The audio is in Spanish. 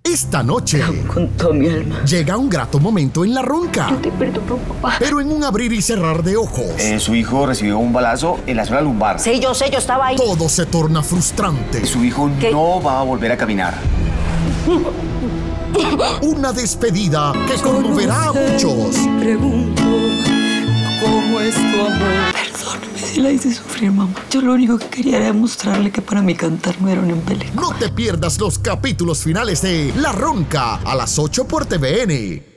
Esta noche con toda mi alma. llega un grato momento en La Ronca. Yo te perdono, papá. Pero en un abrir y cerrar de ojos, Su hijo recibió un balazo en la zona lumbar. Sí, yo sé, yo estaba ahí. todo se torna frustrante. Su hijo ¿Qué? no va a volver a caminar. Una despedida que conmoverá a muchos. Pregunto, ¿cómo es tu amor? Perdóname si la hice sufrir, mamá. Yo lo único que quería era demostrarle que para mí cantar no era un embeleco. No te pierdas los capítulos finales de La Ronca a las 8 por TVN.